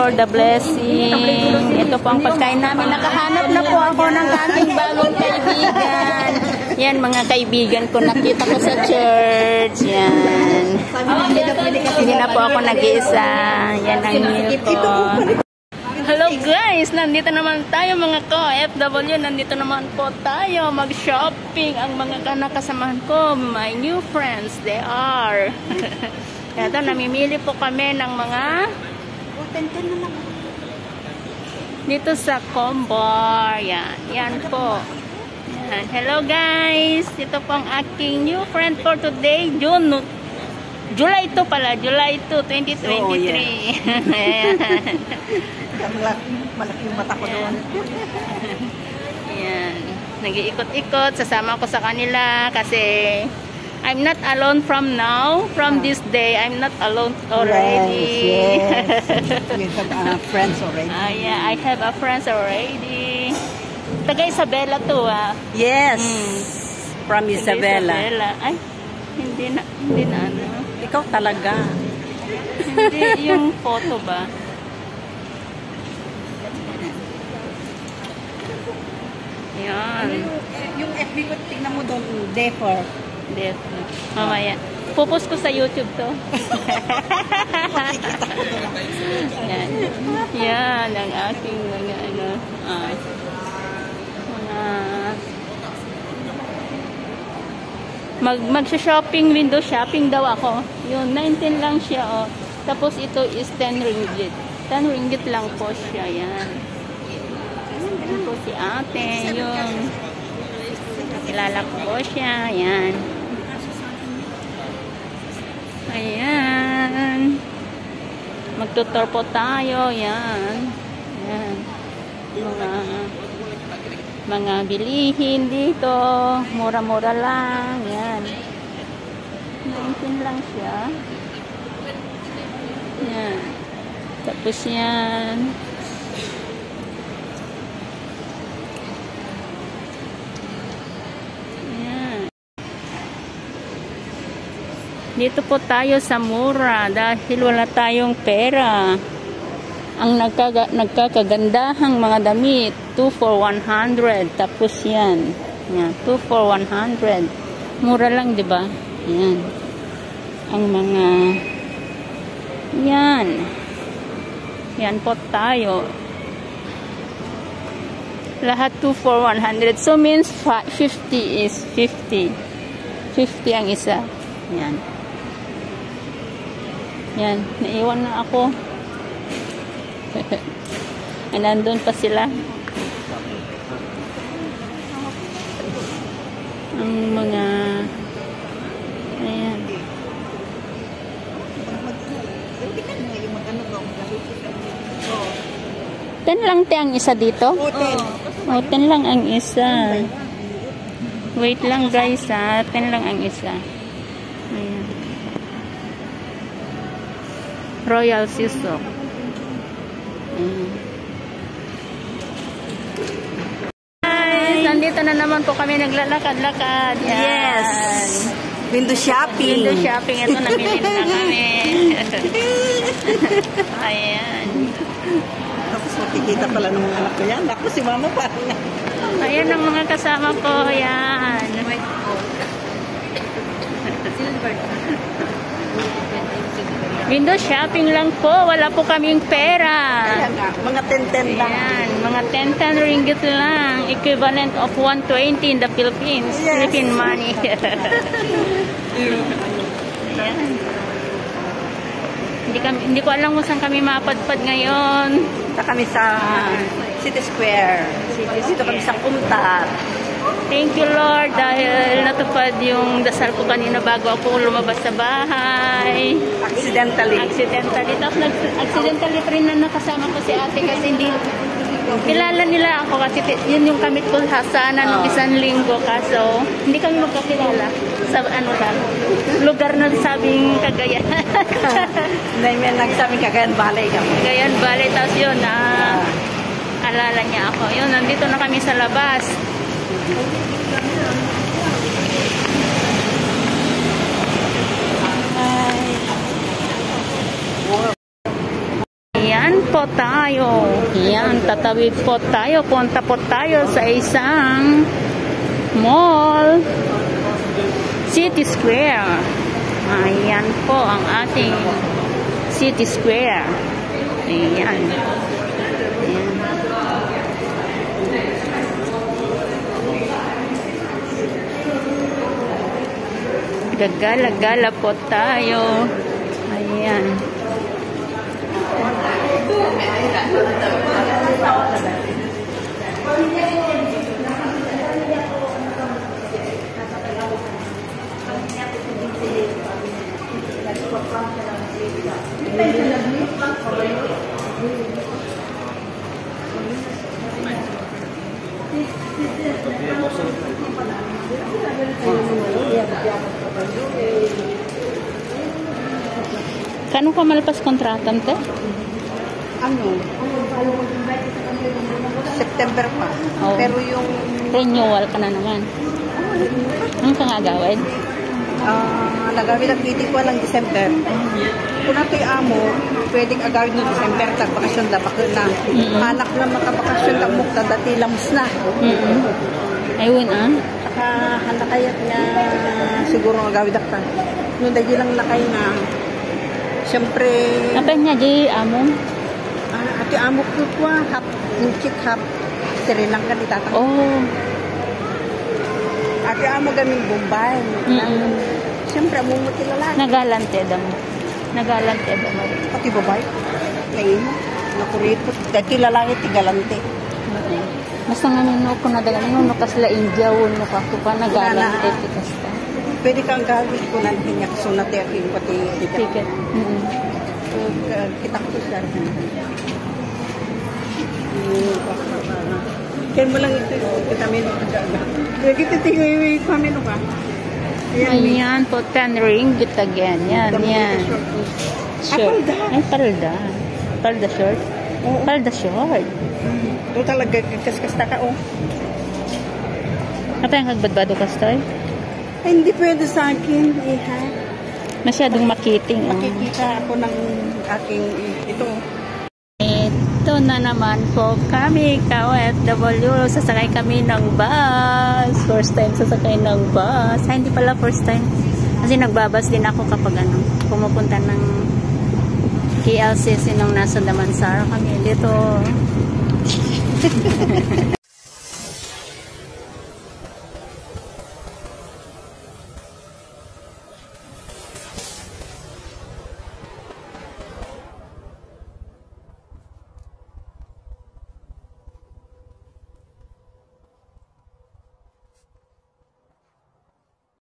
for the blessing. Ito po ang pagkain namin. Nakahanap na po ako ng ating bagong kaibigan. Yan, mga kaibigan ko. Nakita ko sa church. Yan. Hindi na po ako nag-iisa. Yan ang meal ko. Hello guys! Nandito naman tayo mga ka-FW. Nandito naman po tayo mag-shopping. Ang mga kasamahan ko, my new friends, they are. Ito, namimili po kami ng mga dito sa Combar. Yan, yan po. Yan. Hello guys! Ito po ang aking new friend for today, July 2 pala, July 2, 2023. Oh, yeah. Malaki yung mata ko doon. Yan. Nag-iikot-ikot. Sasama ko sa kanila kasi I'm not alone from now. From this day, I'm not alone already. Yes, yes. We have friends already. Yeah, I have a friends already. Taga Isabela to Yes. From Isabela. Ay, hindi na ano. Ikaw talaga. Hindi, yung photo ba? Yan. Yung FB ko, tingnan mo doon, Defer. Mamaya. Pupost ko sa YouTube to. Yan. Yan, ang aking mga ano. Mag-shopping, window shopping daw ako. Yung 19 lang siya, oh. Tapos ito is 10 ringgit. 10 ringgit lang po siya, yan. Yan po si ate, yung kilala ko po siya, yan. Ayan. Magtutor tayo, yan. Yan. Mga bilihin dito, mura-mura lang, yan. 19 lang siya. Yan. Tapos yan. Yan. Dito po tayo sa mura dahil wala tayong pera. Ang nagkakagandahang mga damit, 2 for 100. Tapos yan. Yan, 2 for 100. Mura lang, 'di ba? Yan. Ang mga yan. Yan po tayo. Lahat 2 for 100. So means 50 is 50. 50 ang isa. Yan. Yan, naiwan na ako. Nandun pa sila. Ang mga ayan. Ten lang ang isa dito? Oh, 10 lang ang isa. Wait lang guys, 10 lang ang isa. Ayan. Royal Siso. Guys, nandito na naman po kami naglalakad-lakad. Yes. Window shopping. Window shopping. Ito, namili na kami. Ayan. Tapos makikita pala ng mga anak ko yan. Ako si mama parang. Ayan ang mga kasama ko. Ayan. Window shopping lang po. Wala po kaming pera. Mga 10-10 lang. Ayan, mga 10 ringgit lang. Equivalent of 120 in the Philippines. Yes. Philippine money. Ayan. Hindi ko alam kung saan kami mapadpad ngayon. Dito kami sa City Square. Dito kami sa Kumtar. Thank you Lord dahil natupad yung dasal ko kanina bago ako lumabas sa bahay. Accidentally. Tapos accidentally pa rin na nakasama ko si ate kasi hindi kilala nila ako kasi yun yung kamit ko sana nung isang linggo kaso hindi kami magkakilala sa ano lang lugar na sabing Cagayan. May nagsabing Cagayan Valley kami. Cagayan Valley tapos yun alala niya ako. Yun, nandito na kami sa labas. Ayan po, po tayo. Yan, tatawid po tayo. Punta po tayo sa isang mall. City Square. Ayan po ang ating City Square. Ayan. Ayan. Gagala-gala po tayo. Ayan. Kano ka malpas kontratam te? Ano? September pa. Oh. Pero yung Renewal ka na naman. Anong ka nga gawin? nagawin ang kitty ko ng December. Kung natin amo, pwedeng agawin ng December, tagbakasyon na bakit na. Hanak na makabakasyon na mukta, dati lams na. Ayun Saka handa kayat nga siguro agawin ka. Nung dahil lang nakay na, siyempre, apa niya, di amo? ati amo ko po, hap, chik hap, Sri Lanka di tatang. Oh. Ati amo gaming Bombay. Siyempre, amumuti lalaki. Nagalante da mo. Nagalante da mo. Pati babay. Ngayon, nakuripot. Dati lalaki, tigalante. Basta nga nino ko na dagan nino kasla India won no ka pa nagalante tikas pa. Pwede kang gawin ko na niya kasunat ya kin pati Ticket. So, kita ko siya. Kaya mo lang ito, kita mino ka dyan. Kaya kita tingin kami no ka. Ayan po, 10 ringgit again. Yan. Short. Ay, palda. Palda short? Palda short. Ito talaga, kaskasta ka, oh. Apa yung hagbadbado ka, Stoy? Ay, hindi pwede sa akin, iha. Masyadong makiting. Makikita ako ng aking, ito. Ito na naman po kami, ka-OFW. Sasakay kami ng bus. First time sasakay ng bus. Ay, hindi pala first time. Kasi nagbabas din ako kapag pumupunta ng KLCC nung nasa Damansara kami. Dito.